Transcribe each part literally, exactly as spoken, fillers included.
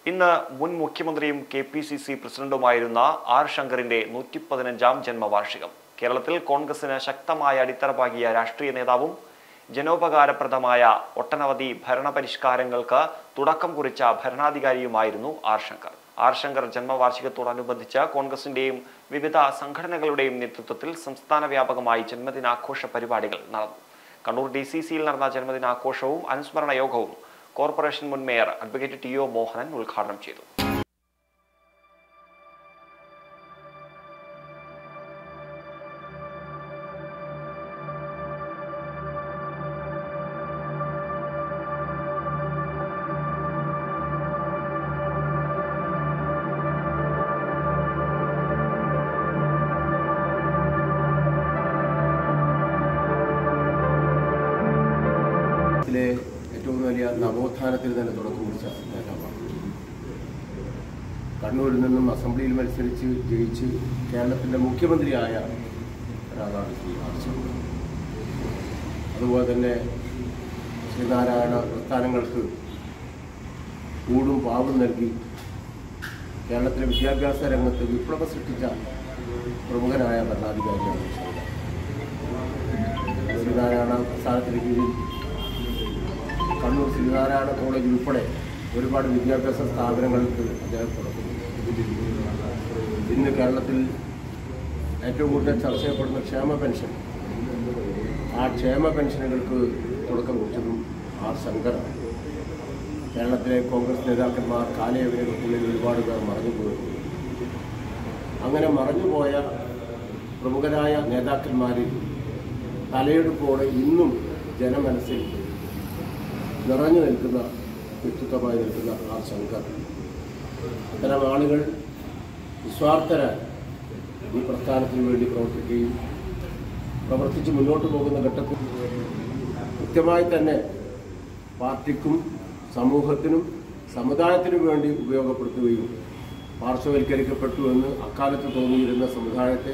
ഇന്ന് മുൻ മുഖ്യമന്ത്രിയും കെ പി സി സി പ്രസിഡന്റുമായിരുന്ന ആർ ശങ്കറിന്റെ നൂറ്റി പതിനഞ്ചാം ജന്മവാർഷികം. കേരളത്തിൽ കോൺഗ്രസിന് ശക്തമായ അടിത്തറ പാകിയ രാഷ്ട്രീയ നേതാവും ജനോപകാരപ്രദമായ ഒട്ടനവധി ഭരണപരിഷ്കാരങ്ങൾക്ക് തുടക്കം കുറിച്ച ഭരണാധികാരിയുമായിരുന്നു ആർ ശങ്കർ. ആർ ശങ്കർ ജന്മവാർഷികത്തോടനുബന്ധിച്ച് കോൺഗ്രസിന്റെയും വിവിധ സംഘടനകളുടെയും നേതൃത്വത്തിൽ സംസ്ഥാന വ്യാപകമായി ജന്മദിനാഘോഷ പരിപാടികൾ നടന്നു. കണ്ണൂർ ഡി സി സിയിൽ നടന്ന ജന്മദിനാഘോഷവും അനുസ്മരണ യോഗവും കോർപ്പറേഷൻ മുൻ mayor advocate T O Mohanan ഉദ്ഘാടനം ചെയ്തു. ഏറ്റവും വലിയ നവോത്ഥാനത്തിന് തന്നെ തുടക്കം കുറിച്ച നേതാവാണ്. കണ്ണൂരിൽ നിന്നും അസംബ്ലിയിൽ മത്സരിച്ച് ജയിച്ച് കേരളത്തിൻ്റെ മുഖ്യമന്ത്രിയായ ഒരാളാണ് ശ്രീ ആർ ശങ്കർ. അതുപോലെ തന്നെ ശ്രീനാരായണ പ്രസ്ഥാനങ്ങൾക്ക് കൂടും പാവും നൽകി കേരളത്തിലെ വിദ്യാഭ്യാസ രംഗത്ത് വിപ്ലവം സൃഷ്ടിച്ച പ്രമുഖനായ ഭരണാധികാരിയാണ് ശങ്കർ. ശ്രീനാരായണ പ്രസ്ഥാനത്തിന് കീഴിൽ കണ്ണൂർ ശ്രീനാരായണ കോളേജ് ഉൾപ്പെടെ ഒരുപാട് വിദ്യാഭ്യാസ സ്ഥാപനങ്ങൾക്ക് അദ്ദേഹം തുടക്കം. ഇന്ന് കേരളത്തിൽ ഏറ്റവും കൂടുതൽ ചർച്ച ചെയ്യപ്പെടുന്ന ക്ഷേമ പെൻഷൻ, ആ ക്ഷേമ പെൻഷനുകൾക്ക് തുടക്കം കുറിച്ചതും ആർ ശങ്കറാണ്. കേരളത്തിലെ കോൺഗ്രസ് നേതാക്കന്മാർ കാലയവനുകൾക്കുള്ളിൽ ഒരുപാട് പേർ മറഞ്ഞുപോയിട്ടുണ്ട്. അങ്ങനെ മറഞ്ഞുപോയ പ്രമുഖരായ നേതാക്കന്മാരിൽ തലയെടുപ്പോടെ ഇന്നും ജനമനസ്സിൽ നിറഞ്ഞു നിൽക്കുന്ന വ്യക്തിത്വമായി നിൽക്കുന്ന ആർ ശങ്കർ. അത്തരം ആളുകൾ നിസ്വാർത്ഥരായി ഈ പ്രസ്ഥാനത്തിന് വേണ്ടി പ്രവർത്തിക്കുകയും പ്രവർത്തിച്ച് മുന്നോട്ട് പോകുന്ന ഘട്ടത്തിൽ കൃത്യമായി തന്നെ പാർട്ടിക്കും സമൂഹത്തിനും സമുദായത്തിനും വേണ്ടി ഉപയോഗപ്പെടുത്തുകയും പാർശ്വവൽക്കരിക്കപ്പെട്ടു എന്ന് അക്കാലത്ത് തോന്നിയിരുന്ന സമുദായത്തെ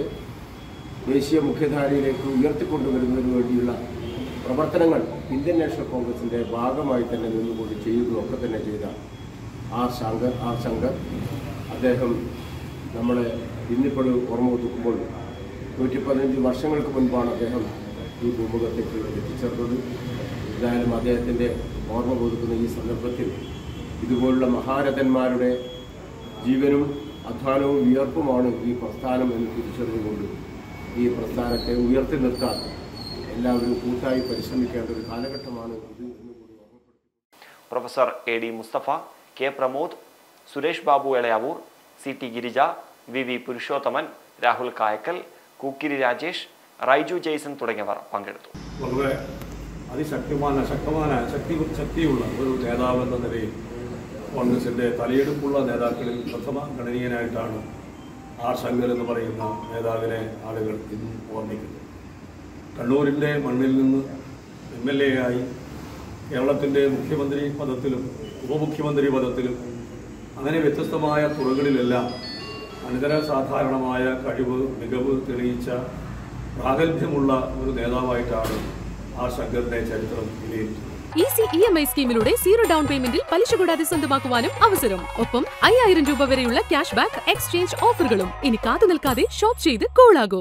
ദേശീയ മുഖ്യധാരയിലേക്ക് ഉയർത്തിക്കൊണ്ടുവരുന്നതിന് വേണ്ടിയുള്ള പ്രവർത്തനങ്ങൾ ഇന്ത്യൻ നാഷണൽ കോൺഗ്രസിൻ്റെ ഭാഗമായി തന്നെ നിന്നുകൊണ്ട് ചെയ്യുകയൊക്കെ തന്നെ ചെയ്ത ആർ ശങ്കർ ആർ ശങ്കർ അദ്ദേഹം നമ്മളെ ഇന്നിപ്പോൾ ഓർമ്മ പുതുക്കുമ്പോൾ നൂറ്റി പതിനഞ്ച് വർഷങ്ങൾക്ക് മുൻപാണ് അദ്ദേഹം ഈ ഭൂമുഖത്തേക്ക് എത്തിച്ചേർന്നത്. എന്തായാലും അദ്ദേഹത്തിൻ്റെ ഓർമ്മ പുതുക്കുന്ന ഈ സന്ദർഭത്തിൽ ഇതുപോലുള്ള മഹാരഥന്മാരുടെ ജീവനും അധ്വാനവും വിയർപ്പുമാണ് ഈ പ്രസ്ഥാനം എന്ന് തിരിച്ചറിഞ്ഞുകൊണ്ട് ഈ പ്രസ്ഥാനത്തെ ഉയർത്തി നിർത്താൻ എല്ലാവരും കൂട്ടായി പരിശ്രമിക്കേണ്ട ഒരു കാലഘട്ടമാണ് ഇത് എന്ന് കൂടി ഓർമ്മപ്പെടുത്തി. Professor A D Mustafa, K Pramod, Suresh Babu Elayavoor, C T Girija, V V Purushothaman, Rahul Kayakkal, Kookkiri Rajesh, Raiju Jaison തുടങ്ങിയവർ പങ്കെടുത്തു. വളരെ അതിശക്തമായ ശക്തമായ ശക്തി ശക്തിയുള്ള ഒരു നേതാവ് എന്ന നിലയിൽ കോൺഗ്രസിൻ്റെ തലയെടുപ്പുള്ള നേതാക്കളിൽ പ്രഥമ ഗണനീയനായിട്ടാണ് ആർ ശങ്കർ എന്ന് പറയുന്ന നേതാവിനെ ആളുകൾ ഇന്നും ഓർമ്മിക്കുന്നത്. കണ്ണൂരിൻ്റെ മണ്ണിൽ നിന്ന് എം എൽ എ ആയി കേരളത്തിൻ്റെ മുഖ്യമന്ത്രി പദത്തിലും ഉപമുഖ്യമന്ത്രി പദത്തിലും അങ്ങനെ വ്യത്യസ്തമായ തുറകളിലെല്ലാം അനിതര സാധാരണമായ കഴിവ് മികവ് തെളിയിച്ച പ്രാഗൽഭ്യമുള്ള ഒരു നേതാവായിട്ടാണ് ആർ ശങ്കറിന്റെ ചരിത്രം വിലയിരുത്തുന്നത്. ഈസി ഇ എം ഐ സ്കീമിലൂടെ സീറോ ഡൗൺ പേയ്മെന്റിൽ പലിശ കൂടാതെ സ്വന്തമാക്കുവാനും അവസരം. ഒപ്പം അയ്യായിരം രൂപ വരെയുള്ള ക്യാഷ് ബാക്ക് എക്സ്ചേഞ്ച് ഓഫറുകളും. ഇനി കാത്തു നിൽക്കാതെ ഷോപ്പ് ചെയ്ത് കൂളാകൂ.